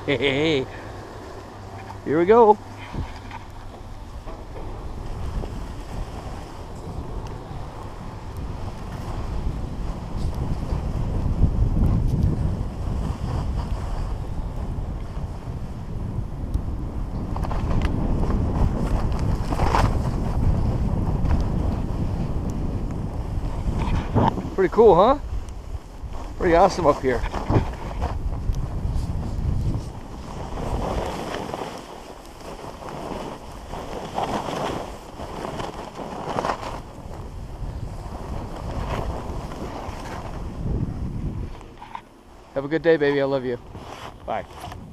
Hey, here we go. Pretty cool, huh? Pretty awesome up here. Have a good day, baby. I love you. Bye.